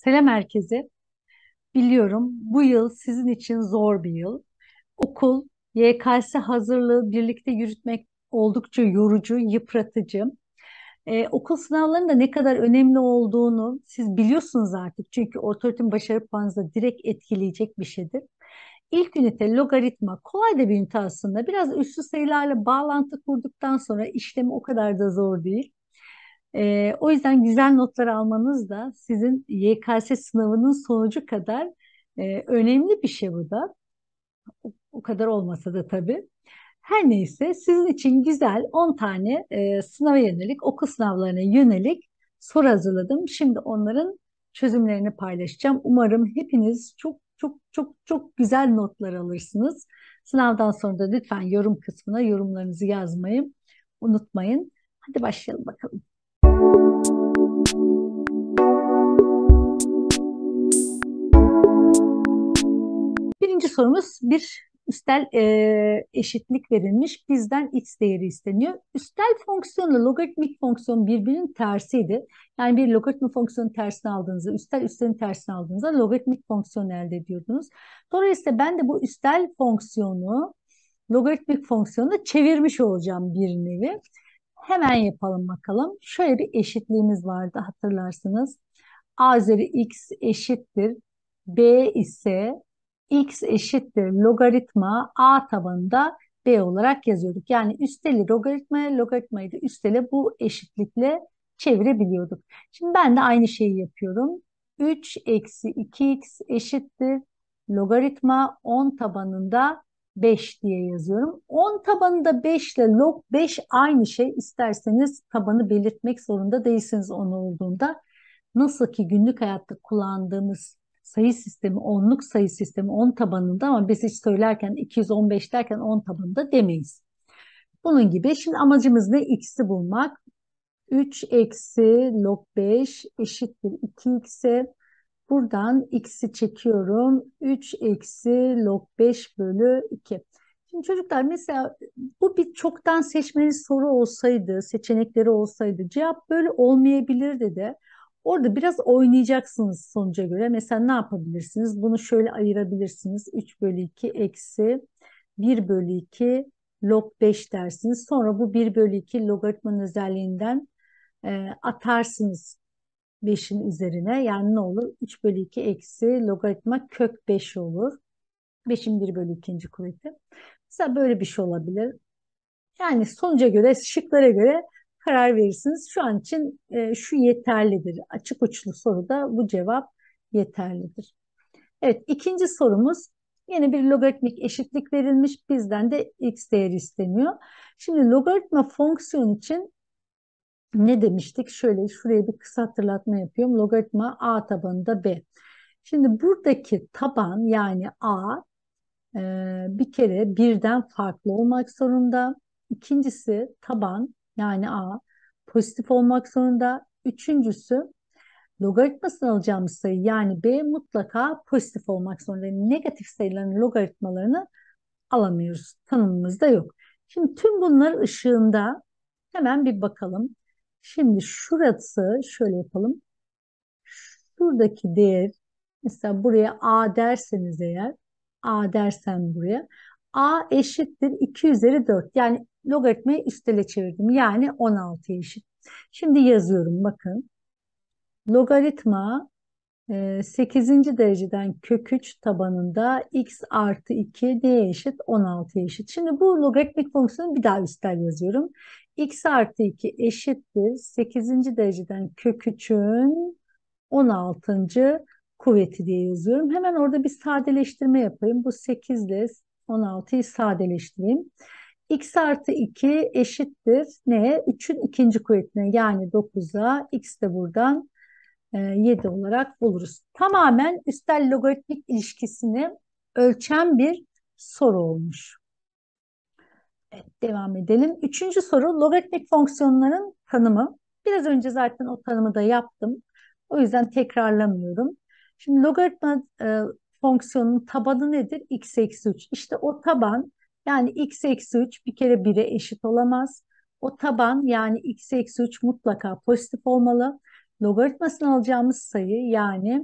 Selam herkese. Biliyorum bu yıl sizin için zor bir yıl. Okul, YKS hazırlığı birlikte yürütmek oldukça yorucu, yıpratıcı. Okul sınavlarının da ne kadar önemli olduğunu siz biliyorsunuz artık. Çünkü ortaöğretim başarı puanınızı direkt etkileyecek bir şeydir. İlk ünite logaritma kolay da bir ünite aslında. Biraz üslü sayılarla bağlantı kurduktan sonra işlemi o kadar da zor değil. O yüzden güzel notlar almanız da sizin YKS sınavının sonucu kadar önemli bir şey bu da. O kadar olmasa da tabii. Her neyse sizin için güzel 10 tane sınava yönelik, okul sınavlarına yönelik soru hazırladım. Şimdi onların çözümlerini paylaşacağım. Umarım hepiniz çok çok çok çok güzel notlar alırsınız. Sınavdan sonra da lütfen yorum kısmına yorumlarınızı yazmayı unutmayın. Hadi başlayalım bakalım. Birinci sorumuz bir üstel eşitlik verilmiş. Bizden x değeri isteniyor. Üstel fonksiyonla logaritmik fonksiyon birbirinin tersiydi. Yani bir logaritma fonksiyonun tersini aldığınızda, üstel üstelin tersini aldığınızda logaritmik fonksiyon elde ediyordunuz. Dolayısıyla ben de bu üstel fonksiyonu logaritmik fonksiyonuna çevirmiş olacağım bir nevi. Hemen yapalım bakalım. Şöyle bir eşitliğimiz vardı hatırlarsınız. A üzeri x eşittir. B ise x eşittir logaritma a tabanında b olarak yazıyorduk. Yani üsteli logaritmaya, logaritmayı da üstele bu eşitlikle çevirebiliyorduk. Şimdi ben de aynı şeyi yapıyorum. 3 eksi 2x eşittir logaritma 10 tabanında 5 diye yazıyorum. 10 tabanında 5 ile log 5 aynı şey. İsterseniz tabanı belirtmek zorunda değilsiniz onu olduğunda. Nasıl ki günlük hayatta kullandığımız sayı sistemi, onluk sayı sistemi 10 tabanında ama biz hiç söylerken 215 derken 10 tabanında demeyiz. Bunun gibi şimdi amacımız ne? X'i bulmak. 3 eksi log 5 eşittir 2x'e. Buradan x'i çekiyorum. 3 eksi log 5 bölü 2. Şimdi çocuklar mesela bu bir çoktan seçmeli soru olsaydı, seçenekleri olsaydı cevap böyle olmayabilirdi de. Orada biraz oynayacaksınız sonuca göre. Mesela ne yapabilirsiniz? Bunu şöyle ayırabilirsiniz. 3 bölü 2 eksi 1 bölü 2 log 5 dersiniz. Sonra bu 1 bölü 2 logaritmanın özelliğinden atarsınız 5'in üzerine. Yani ne olur? 3 bölü 2 eksi logaritma kök 5 olur. 5'in 1 bölü 2. kuvveti. Mesela böyle bir şey olabilir. Yani sonuca göre, şıklara göre karar verirsiniz. Şu an için şu yeterlidir. Açık uçlu soruda bu cevap yeterlidir. Evet, ikinci sorumuz. Yine bir logaritmik eşitlik verilmiş. Bizden de x değeri isteniyor. Şimdi logaritma fonksiyon için ne demiştik? Şöyle şuraya bir kısa hatırlatma yapıyorum. Logaritma a tabanında b. Şimdi buradaki taban yani a e, bir kere birden farklı olmak zorunda. İkincisi taban yani a pozitif olmak zorunda. Üçüncüsü logaritmasını alacağımız sayı yani b mutlaka pozitif olmak zorunda. Yani negatif sayıların logaritmalarını alamıyoruz. Tanımımızda yok. Şimdi tüm bunlar ışığında hemen bir bakalım. Şimdi şurası şöyle yapalım. Şuradaki değer mesela buraya a derseniz eğer a dersen buraya a eşittir 2 üzeri 4. Yani logaritmayı üstele çevirdim. Yani 16 eşit. Şimdi yazıyorum bakın. Logaritma 8. dereceden kök 3 tabanında x artı 2 neye eşit? 16'ya eşit. Şimdi bu logaritmik fonksiyonu bir daha üstel yazıyorum. X artı 2 eşittir 8. dereceden kök 3'ün 16. kuvveti diye yazıyorum. Hemen orada bir sadeleştirme yapayım. Bu 8 ile 16'yı sadeleştireyim. X artı 2 eşittir neye? 3'ün ikinci kuvvetine yani 9'a. X de buradan 7 olarak buluruz. Tamamen üstel logaritmik ilişkisini ölçen bir soru olmuş. Evet, devam edelim. Üçüncü soru logaritmik fonksiyonların tanımı. Biraz önce zaten o tanımı da yaptım. O yüzden tekrarlamıyorum. Şimdi logaritma fonksiyonunun tabanı nedir? X eksi 3. İşte o taban yani x eksi 3 bir kere 1'e eşit olamaz. O taban yani x eksi 3 mutlaka pozitif olmalı. Logaritmasını alacağımız sayı yani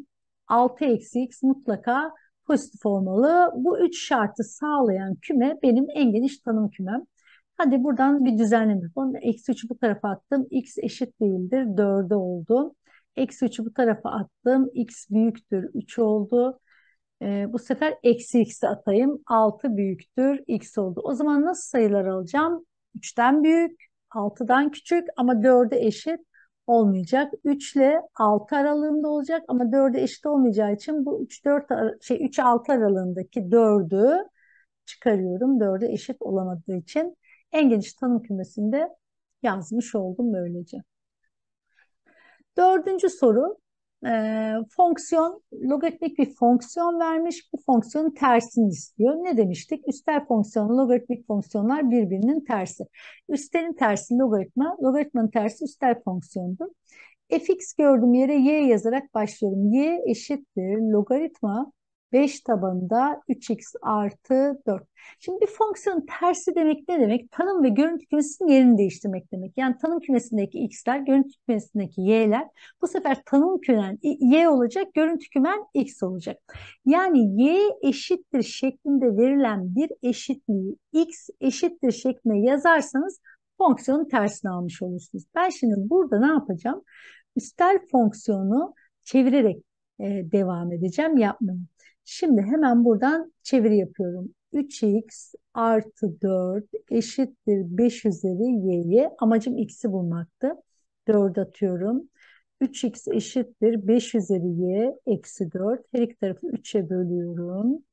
6 eksi x mutlaka pozitif olmalı. Bu üç şartı sağlayan küme benim en geniş tanım kümem. Hadi buradan bir düzenleme yapalım. Eksi 3'ü bu tarafa attım. X eşit değildir 4'e oldu. Eksi 3'ü bu tarafa attım. X büyüktür 3 oldu. Bu sefer eksi x'i atayım. 6 büyüktür x oldu. O zaman nasıl sayılar alacağım? 3'ten büyük, 6'dan küçük ama 4'e eşit olmayacak. 3 ile 6 aralığında olacak ama 4'e eşit olmayacağı için bu 3-6 aralığındaki 4'ü çıkarıyorum. 4'e eşit olamadığı için en geniş tanım kümesinde yazmış oldum böylece. Dördüncü soru, fonksiyon, logaritmik bir fonksiyon vermiş. Bu fonksiyonun tersini istiyor. Ne demiştik? Üstel fonksiyon, logaritmik fonksiyonlar birbirinin tersi. Üstelin tersi logaritma, logaritmanın tersi üstel fonksiyondur. Fx gördüğüm yere y yazarak başlıyorum. Y eşittir logaritma 5 tabanında 3x artı 4. Şimdi bir fonksiyonun tersi demek ne demek? Tanım ve görüntü kümesinin yerini değiştirmek demek. Yani tanım kümesindeki x'ler, görüntü kümesindeki y'ler bu sefer tanım kümen y olacak, görüntü kümen x olacak. Yani y eşittir şeklinde verilen bir eşitliği x eşittir şeklinde yazarsanız fonksiyonun tersini almış olursunuz. Ben şimdi burada ne yapacağım? Üstel fonksiyonu çevirerek devam edeceğim yapmaya. Şimdi hemen buradan çeviri yapıyorum. 3x artı 4 eşittir 5 üzeri y'ye. Amacım x'i bulmaktı. 4 atıyorum. 3x eşittir 5 üzeri y eksi 4. Her iki tarafı 3'e bölüyorum.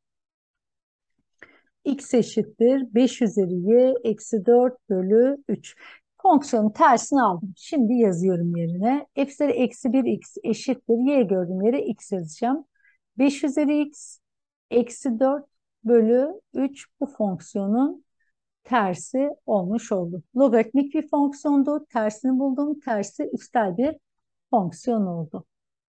X eşittir 5 üzeri y eksi 4 bölü 3. Fonksiyonun tersini aldım. Şimdi yazıyorum yerine. F üzeri eksi 1 x eşittir. Y gördüğüm yere x yazacağım. 5 üzeri x eksi 4 bölü 3 bu fonksiyonun tersi olmuş oldu. Logaritmik bir fonksiyondu. Tersini buldum. Tersi üstel bir fonksiyon oldu.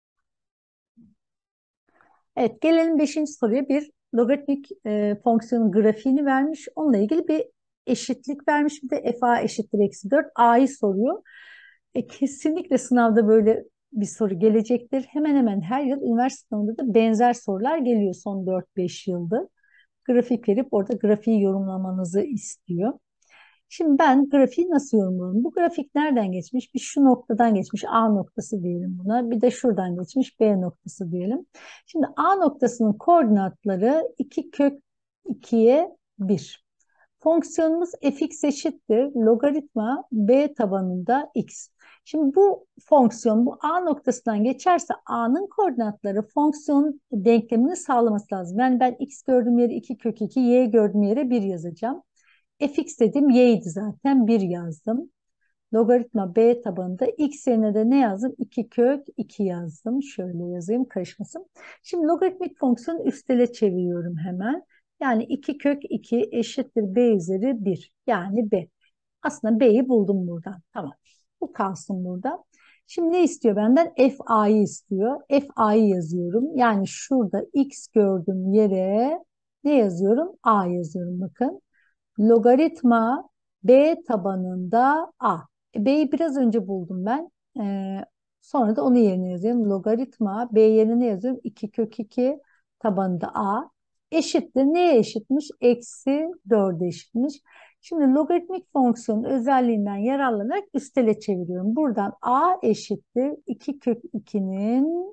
Evet, gelelim beşinci soruya. Bir logaritmik fonksiyonun grafiğini vermiş. Onunla ilgili bir eşitlik vermiş. Bir de f a eşittir eksi 4. A'yı soruyor. Kesinlikle sınavda böyle bir soru gelecektir. Hemen hemen her yıl üniversite sınavında da benzer sorular geliyor son 4-5 yıldır. Grafik verip orada grafiği yorumlamanızı istiyor. Şimdi ben grafiği nasıl yorumluyorum? Bu grafik nereden geçmiş? Bir şu noktadan geçmiş. A noktası diyelim buna. Bir de şuradan geçmiş. B noktası diyelim. Şimdi A noktasının koordinatları 2 kök 2'ye 1. Fonksiyonumuz fx eşittir. Logaritma b tabanında x. Şimdi bu fonksiyon bu A noktasından geçerse A'nın koordinatları fonksiyon denklemini sağlaması lazım. Yani ben x gördüğüm yere 2 kök 2, y gördüğüm yere 1 yazacağım. Fx dedim y'ydi zaten 1 yazdım. Logaritma b tabanında x yerine de ne yazdım? 2 kök 2 yazdım. Şöyle yazayım karışmasın. Şimdi logaritmik fonksiyonu üstele çeviriyorum hemen. Yani 2 kök 2 eşittir b üzeri 1. Yani b. Aslında b'yi buldum buradan. Tamam. Bu kalsın burada. Şimdi ne istiyor benden? Fa'yı istiyor. Fa'yı yazıyorum. Yani şurada x gördüğüm yere ne yazıyorum? A yazıyorum bakın. Logaritma b tabanında a. B'yi biraz önce buldum ben. Sonra da onu yerine yazıyorum. Logaritma b yerine yazıyorum. 2 kök 2 tabanında a. Eşittir. Neye eşitmiş? Eksi 4'e eşitmiş. Şimdi logaritmik fonksiyonun özelliğinden yararlanarak üstele çeviriyorum. Buradan a eşittir. 2 kök 2'nin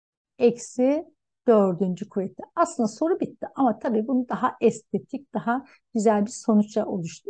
eksi dördüncü kuvveti. Aslında soru bitti ama tabii bunu daha estetik, daha güzel bir sonuca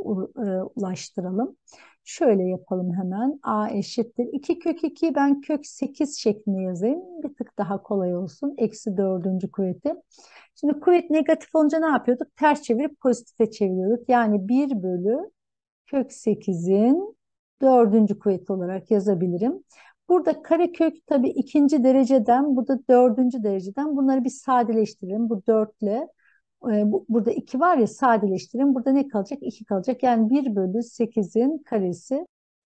ulaştıralım. Şöyle yapalım hemen. A eşittir. 2 kök 2'yi ben kök 8 şeklinde yazayım. Bir tık daha kolay olsun. Eksi dördüncü kuvveti. Şimdi kuvvet negatif olunca ne yapıyorduk? Ters çevirip pozitife çeviriyorduk. Yani 1 bölü kök 8'in dördüncü kuvveti olarak yazabilirim. Burada karekök tabii ikinci dereceden, burada dördüncü dereceden bunları bir sadeleştirelim. Bu 4 ile burada 2 var ya sadeleştirelim. Burada ne kalacak? 2 kalacak. Yani 1 bölü 8'in karesi.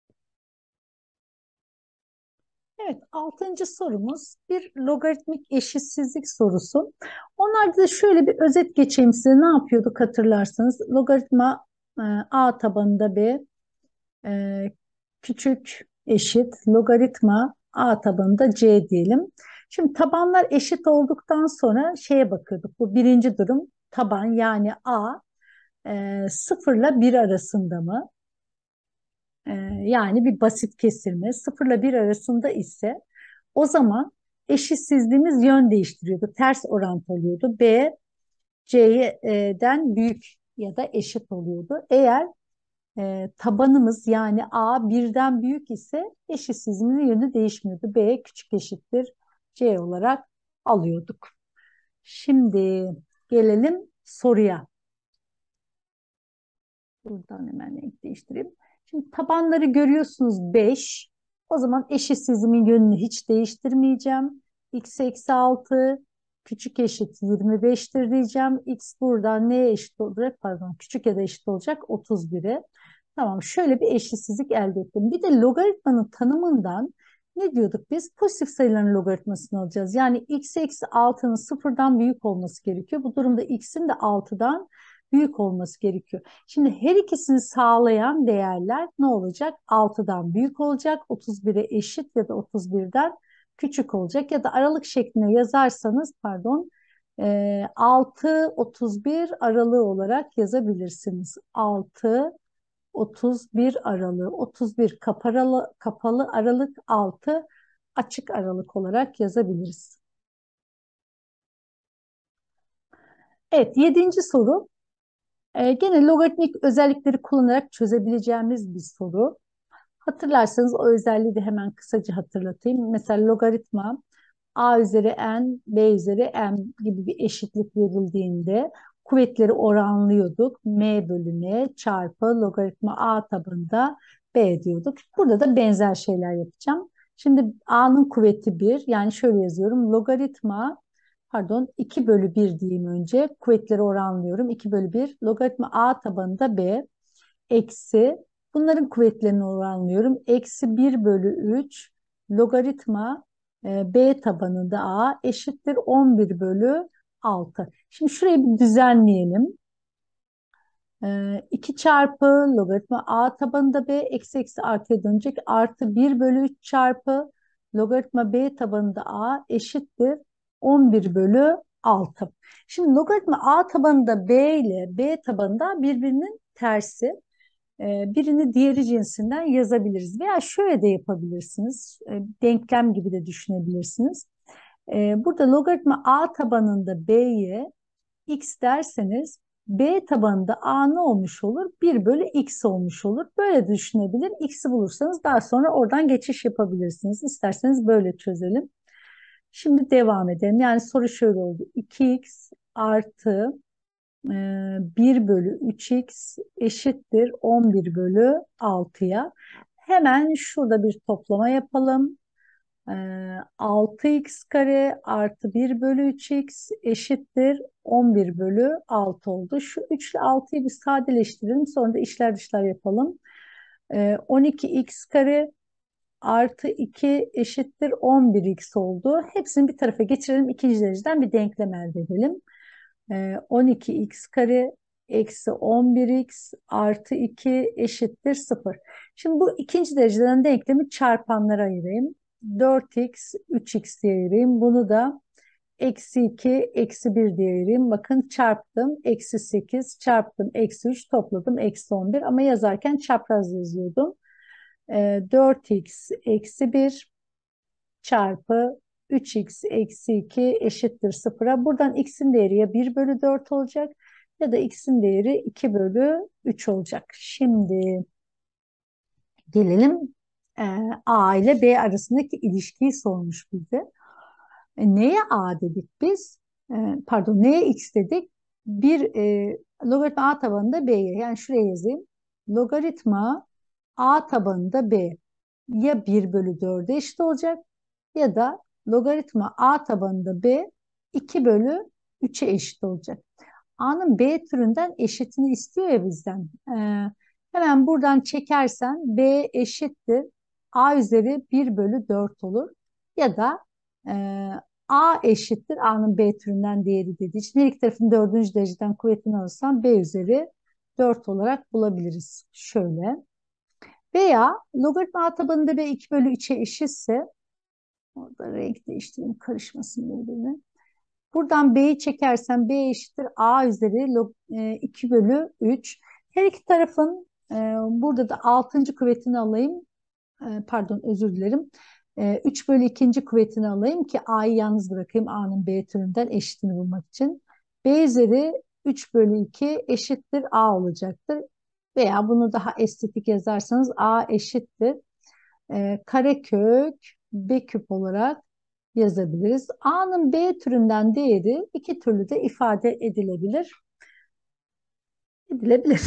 Evet, altıncı sorumuz bir logaritmik eşitsizlik sorusu. Onlarda da şöyle bir özet geçeyim size. Ne yapıyorduk hatırlarsanız. Logaritma a tabanında b küçük eşit logaritma a tabanında c diyelim. Şimdi tabanlar eşit olduktan sonra şeye bakıyorduk. Bu birinci durum, taban yani A 0 ile 1 arasında mı? E, Yani bir basit kesirme. 0 ile 1 arasında ise o zaman eşitsizliğimiz yön değiştiriyordu. Ters orantı oluyordu. B C'den büyük ya da eşit oluyordu. Eğer tabanımız yani A birden büyük ise eşitsizliğin yönü değişmiyordu. B küçük eşittir C olarak alıyorduk. Şimdi gelelim soruya. Buradan hemen renk değiştireyim. Şimdi tabanları görüyorsunuz 5. O zaman eşitsizliğimin yönünü hiç değiştirmeyeceğim. X eksi 6 küçük eşit 25'tir diyeceğim. X buradan neye eşit olacak? Pardon, küçük ya da eşit olacak 31'e. Tamam, şöyle bir eşitsizlik elde ettim. Bir de logaritmanın tanımından ne diyorduk biz? Pozitif sayıların logaritmasını alacağız. Yani x eksi 6'nın sıfırdan büyük olması gerekiyor. Bu durumda x'in de 6'dan büyük olması gerekiyor. Şimdi her ikisini sağlayan değerler ne olacak? 6'dan büyük olacak, 31'e eşit ya da 31'den küçük olacak ya da aralık şeklinde yazarsanız pardon 6-31 aralığı olarak yazabilirsiniz. 6-31 aralığı, 31 kapalı aralık, 6 açık aralık olarak yazabiliriz. Evet, yedinci soru. Gene logaritmik özellikleri kullanarak çözebileceğimiz bir soru. Hatırlarsanız o özelliği de hemen kısaca hatırlatayım. Mesela logaritma a üzeri n, b üzeri m gibi bir eşitlik verildiğinde kuvvetleri oranlıyorduk. M bölü n çarpı logaritma a tabanında b diyorduk. Burada da benzer şeyler yapacağım. Şimdi a'nın kuvveti 1, yani şöyle yazıyorum. Logaritma pardon 2 bölü 1 diyeyim önce. Kuvvetleri oranlıyorum. 2 bölü 1 logaritma a tabanında b eksi bunların kuvvetlerini oranlıyorum. Eksi 1 bölü 3 logaritma b tabanında a eşittir 11 bölü 6. Şimdi şurayı bir düzenleyelim. 2 çarpı logaritma a tabanında b eksi eksi artıya dönecek. Artı 1 bölü 3 çarpı logaritma b tabanında a eşittir 11 bölü 6. Şimdi logaritma a tabanında b ile b tabanında birbirinin tersi. Birini diğeri cinsinden yazabiliriz. Veya şöyle de yapabilirsiniz. Denklem gibi de düşünebilirsiniz. Burada logaritma a tabanında b'ye x derseniz b tabanında a ne olmuş olur? 1 bölü x olmuş olur. Böyle düşünebilir. X'i bulursanız daha sonra oradan geçiş yapabilirsiniz. İsterseniz böyle çözelim. Şimdi devam edelim. Yani soru şöyle oldu. 2x artı 1 bölü 3x eşittir 11 bölü 6'ya. Hemen şurada bir toplama yapalım. 6x kare artı 1 bölü 3x eşittir 11 bölü 6 oldu. Şu 3 ile 6'yı bir sadeleştirelim. Sonra da içler dışlar yapalım. 12x kare artı 2 eşittir 11x oldu. Hepsini bir tarafa geçirelim. İkinci dereceden bir denklem elde edelim. 12x kare eksi 11x artı 2 eşittir 0. Şimdi bu ikinci dereceden denklemi çarpanlara ayırayım. 4x, 3x diye ayırayım. Bunu da eksi 2, eksi 1 diye ayırayım. Bakın çarptım. Eksi 8 çarptım. Eksi 3 topladım. Eksi 11 ama yazarken çapraz yazıyordum. 4x eksi 1 çarpı 3x eksi 2 eşittir 0'a. Buradan x'in değeri ya 1 bölü 4 olacak ya da x'in değeri 2 bölü 3 olacak. Şimdi gelelim e, a ile b arasındaki ilişkiyi sormuş bize. Neye a dedik biz? Pardon, neye x dedik? Bir logaritma a tabanında b'ye, yani şuraya yazayım. Logaritma a tabanında b ya 1 bölü 4'e eşit olacak ya da logaritma a tabanında b 2 bölü 3'e eşit olacak. A'nın B türünden eşitini istiyor ya bizden. Hemen buradan çekersen B eşittir A üzeri 1 bölü 4 olur. Ya da e, A eşittir A'nın B türünden değeri dediği için her iki tarafın dördüncü dereceden kuvvetini alırsam B üzeri 4 olarak bulabiliriz. Şöyle. Veya logaritma A tabanında B 2 bölü 3'e eşitse Orada renk değiştireyim karışmasın birbirine. Buradan B'yi çekersem B eşittir A üzeri 2 bölü 3. Her iki tarafın burada da altıncı kuvvetini alayım. Pardon, özür dilerim. 3 bölü ikinci kuvvetini alayım ki A'yı yalnız bırakayım. A'nın B türünden eşitini bulmak için. B üzeri 3 bölü 2 eşittir A olacaktır. Veya bunu daha estetik yazarsanız A eşittir karekök B küp olarak yazabiliriz. A'nın B türünden değeri iki türlü de ifade edilebilir. Edilebilir.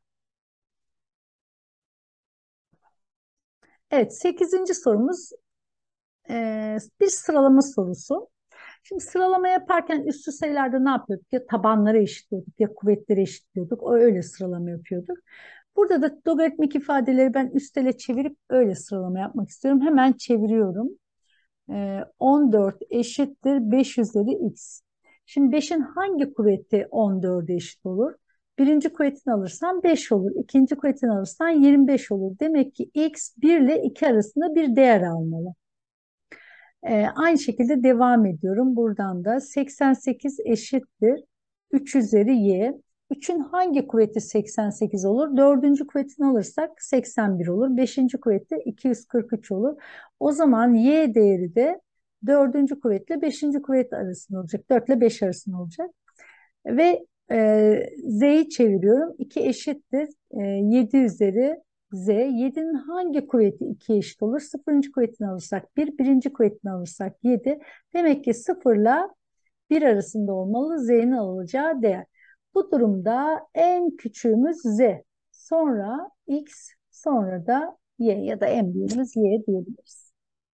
Evet, sekizinci sorumuz bir sıralama sorusu. Şimdi sıralama yaparken üstü sayılarda ne yapıyorduk? Ya tabanları eşitliyorduk ya kuvvetleri eşitliyorduk. Öyle sıralama yapıyorduk. Burada da logaritmik ifadeleri ben üstele çevirip öyle sıralama yapmak istiyorum. Hemen çeviriyorum. 14 eşittir 5 üzeri x. Şimdi 5'in hangi kuvveti 14'e eşit olur? Birinci kuvvetini alırsan 5 olur. İkinci kuvvetini alırsan 25 olur. Demek ki x 1 ile 2 arasında bir değer almalı. Aynı şekilde devam ediyorum. Buradan da 88 eşittir 3 üzeri y. 3'ün hangi kuvveti 88 olur? Dördüncü kuvvetini alırsak 81 olur. Beşinci kuvveti 243 olur. O zaman y değeri de dördüncü kuvvetle beşinci kuvvet arasında olacak. 4 ile 5 arasında olacak. Ve z'yi çeviriyorum. 2 eşittir 7 üzeri z. 7'nin hangi kuvveti 2'ye eşit olur? Sıfırıncı kuvvetini alırsak 1, birinci kuvvetini alırsak 7. Demek ki 0 ile 1 arasında olmalı z'nin alınacağı değer. Bu durumda en küçüğümüz z. Sonra x, sonra da y ya da en büyüğümüz y diyebiliriz.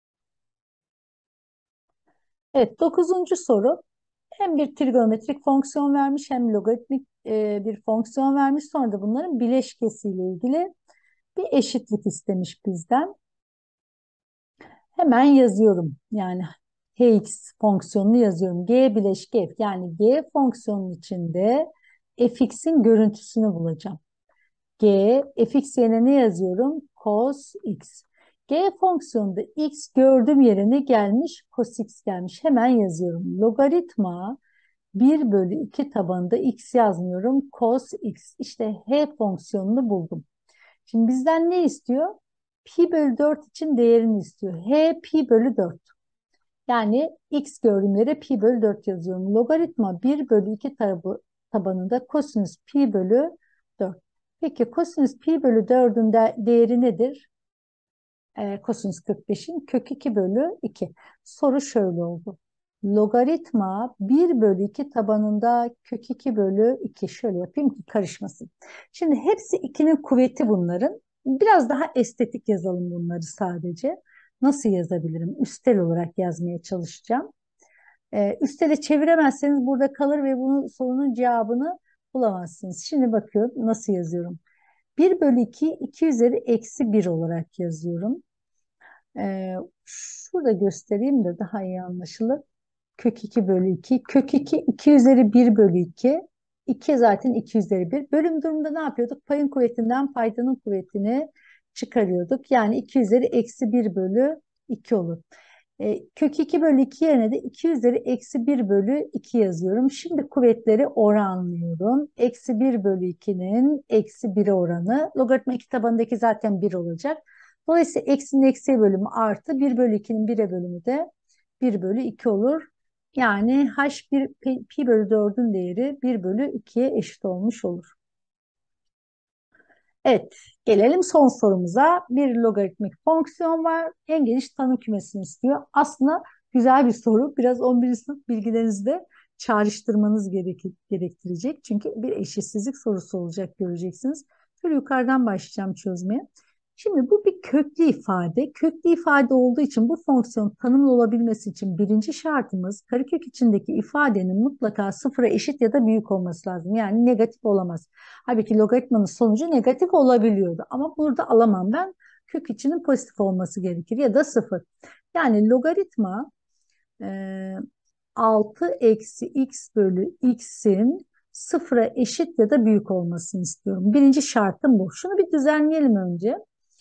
Evet, dokuzuncu soru. Hem bir trigonometrik fonksiyon vermiş hem logaritmik bir fonksiyon vermiş. Sonra da bunların bileşkesiyle ilgili bir eşitlik istemiş bizden. Hemen yazıyorum. Yani hx fonksiyonunu yazıyorum. G bileşke f. Yani g fonksiyonun içinde fx'in görüntüsünü bulacağım. G, fx yerine ne yazıyorum? Cos x. G fonksiyonunda x gördüğüm yerine gelmiş, cos x gelmiş. Hemen yazıyorum. Logaritma 1 bölü 2 tabanında x yazmıyorum. Cos x. İşte h fonksiyonunu buldum. Şimdi bizden ne istiyor? Pi bölü 4 için değerini istiyor. H pi bölü 4. Yani x gördüğüm yere pi bölü 4 yazıyorum. Logaritma 1 bölü 2 tabanında kosinüs pi bölü 4. Peki kosinüs pi bölü 4'ün değeri nedir? Kosinüs 45'in kök 2 bölü 2. Soru şöyle oldu. Logaritma 1 bölü 2 tabanında kök 2 bölü 2. Şöyle yapayım ki karışmasın. Şimdi hepsi 2'nin kuvveti bunların. Biraz daha estetik yazalım bunları sadece. Nasıl yazabilirim? Üstel olarak yazmaya çalışacağım. Üstele çeviremezseniz burada kalır ve bunun sorunun cevabını bulamazsınız. Şimdi bakıyorum nasıl yazıyorum. 1 bölü 2, 2 üzeri eksi 1 olarak yazıyorum. Şurada göstereyim de daha iyi anlaşılır. Kök 2 bölü 2. Kök 2, 2 üzeri 1 bölü 2. 2 zaten 2 üzeri 1. Bölüm durumunda ne yapıyorduk? Payın kuvvetinden paydanın kuvvetini çıkarıyorduk. Yani 2 üzeri eksi 1 bölü 2 olur. Kök 2 bölü 2 yerine de 2 üzeri eksi 1 bölü 2 yazıyorum. Şimdi kuvvetleri oranlıyorum. Eksi 1 bölü 2'nin eksi 1'e oranı. Logaritma 2 tabanındaki zaten 1 olacak. Dolayısıyla eksinin eksiye bölümü artı 1 bölü 2'nin 1'e bölümü de 1 bölü 2 olur. Yani h1 pi bölü 4'ün değeri 1 bölü 2'ye eşit olmuş olur. Evet, gelelim son sorumuza. Bir logaritmik fonksiyon var. En geniş tanım kümesini istiyor. Aslında güzel bir soru. Biraz 11. sınıf bilgilerinizi de çağrıştırmanız gerektirecek. Çünkü bir eşitsizlik sorusu olacak göreceksiniz. Şöyle yukarıdan başlayacağım çözmeye. Şimdi bu bir köklü ifade. Köklü ifade olduğu için bu fonksiyon tanımlı olabilmesi için birinci şartımız karekök içindeki ifadenin mutlaka sıfıra eşit ya da büyük olması lazım. Yani negatif olamaz. Halbuki logaritmanın sonucu negatif olabiliyordu. Ama burada alamam ben. Kök içinin pozitif olması gerekir ya da sıfır. Yani logaritma e, 6 eksi x bölü x'in sıfıra eşit ya da büyük olmasını istiyorum. Birinci şartım bu. Şunu bir düzenleyelim önce.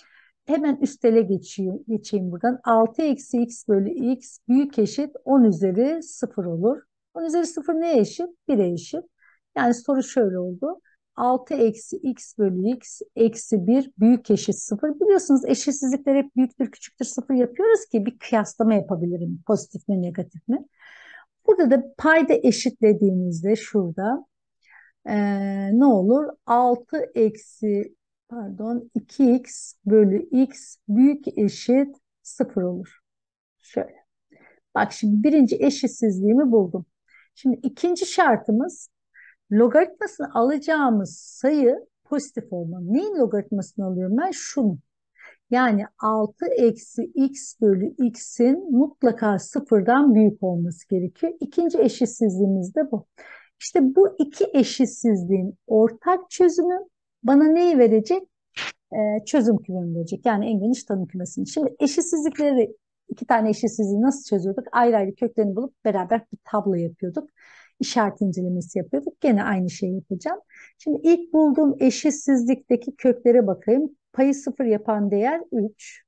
Hemen üstele geçeyim buradan. 6 eksi x bölü x büyük eşit 10 üzeri 0 olur. 10 üzeri 0 neye eşit? 1'e eşit. Yani soru şöyle oldu. 6 eksi x bölü x eksi 1 büyük eşit 0. Biliyorsunuz eşitsizlikler hep büyüktür küçüktür 0 yapıyoruz ki bir kıyaslama yapabilirim. Pozitif mi negatif mi? Burada da payda eşitlediğimizde şurada ne olur? 6 eksi pardon 2x bölü x büyük eşit 0 olur. Şöyle. Bak şimdi birinci eşitsizliğimi buldum. Şimdi ikinci şartımız logaritmasını alacağımız sayı pozitif olmalı. Neyin logaritmasını alıyorum ben? Şunu. Yani 6 eksi x bölü x'in mutlaka sıfırdan büyük olması gerekiyor. İkinci eşitsizliğimiz de bu. İşte bu iki eşitsizliğin ortak çözümü bana neyi verecek? Çözüm kümemi verecek. Yani en geniş tanım kümesini. Şimdi eşitsizlikleri iki tane eşitsizliği nasıl çözüyorduk? Ayrı ayrı köklerini bulup beraber bir tablo yapıyorduk. İşaret incelemesi yapıyorduk. Gene aynı şeyi yapacağım. Şimdi ilk bulduğum eşitsizlikteki köklere bakayım. Payı sıfır yapan değer 3.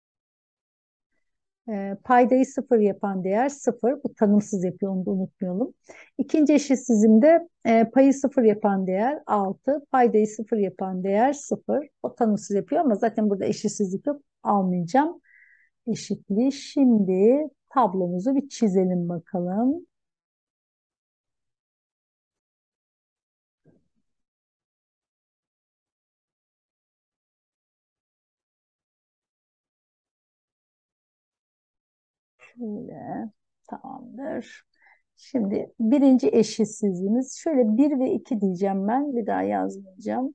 Paydayı sıfır yapan değer sıfır. Bu tanımsız yapıyor, onu da unutmayalım. İkinci eşitsizimde payı sıfır yapan değer 6. Paydayı sıfır yapan değer sıfır. O tanımsız yapıyor ama zaten burada eşitsizlik yok. Almayacağım eşitliği. Şimdi tablomuzu bir çizelim bakalım. Şöyle tamamdır. Şimdi birinci eşitsizliğimiz şöyle bir ve 2 diyeceğim ben. Bir daha yazmayacağım.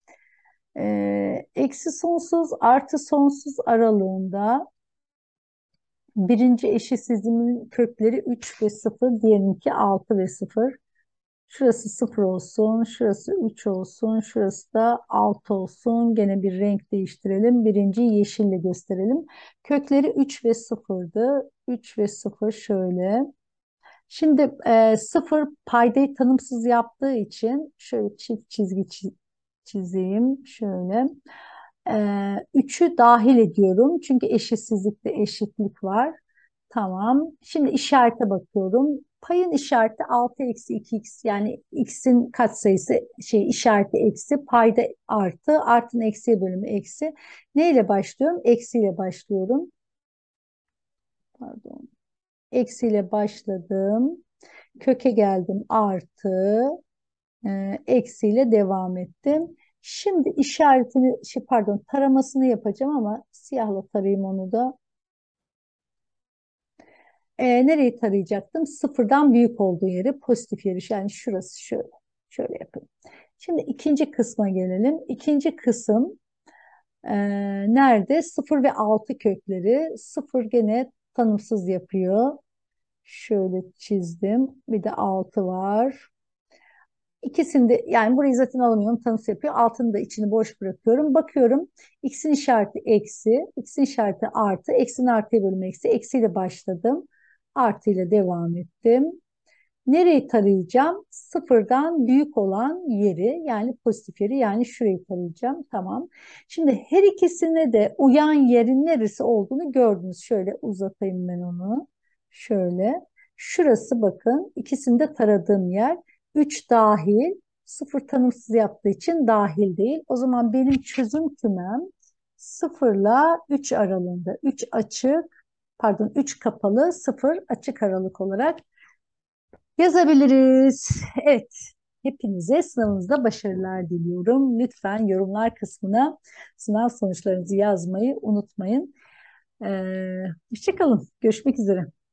Eksi sonsuz artı sonsuz aralığında birinci eşitsizliğimin kökleri 3 ve 0, diğerinki 6 ve 0. Şurası 0 olsun, şurası 3 olsun, şurası da 6 olsun. Gene bir renk değiştirelim. Birinciyi yeşille gösterelim. Kökleri 3 ve 0'dı. 3 ve 0 şöyle. Şimdi 0 paydayı tanımsız yaptığı için şöyle çift çizgi çizeyim. Şöyle. 3'ü dahil ediyorum. Çünkü eşitsizlikte eşitlik var. Tamam. Şimdi işarete bakıyorum. Payın işareti 6 eksi 2x, yani x'in katsayısı işareti eksi, payda artı, artının eksiye bölümü eksi. Ne ile başlıyorum? Eksiyle başlıyorum. Pardon. Eksiyle başladım. Köke geldim artı, eksiyle devam ettim. Şimdi işaretini pardon taramasını yapacağım ama siyahla tarayayım onu da. Nereyi tarayacaktım? Sıfırdan büyük olduğu yeri, pozitif yeri. Yani şurası şöyle. Şöyle yapayım. Şimdi ikinci kısma gelelim. İkinci kısım nerede? 0 ve 6 kökleri. Sıfır gene tanımsız yapıyor. Şöyle çizdim. Bir de 6 var. İkisinde yani burayı zaten alamıyorum, tanısı yapıyor. Altını da içini boş bırakıyorum. Bakıyorum x'in işareti eksi, x'in işareti artı, eksinin artıya bölümü eksi. Eksiyle başladım. Artı ile devam ettim. Nereyi tarayacağım? Sıfırdan büyük olan yeri, yani pozitif yeri, yani şurayı tarayacağım. Tamam. Şimdi her ikisine de uyan yerin neresi olduğunu gördünüz. Şöyle uzatayım ben onu. Şöyle. Şurası bakın. İkisini de taradığım yer. 3 dahil. Sıfır tanımsız yaptığı için dahil değil. O zaman benim çözüm kümem sıfırla 3 aralığında. 3 açık, pardon 3 kapalı, sıfır açık aralık olarak yazabiliriz. Evet, hepinize sınavınızda başarılar diliyorum. Lütfen yorumlar kısmına sınav sonuçlarınızı yazmayı unutmayın. Hoşça kalın. Görüşmek üzere.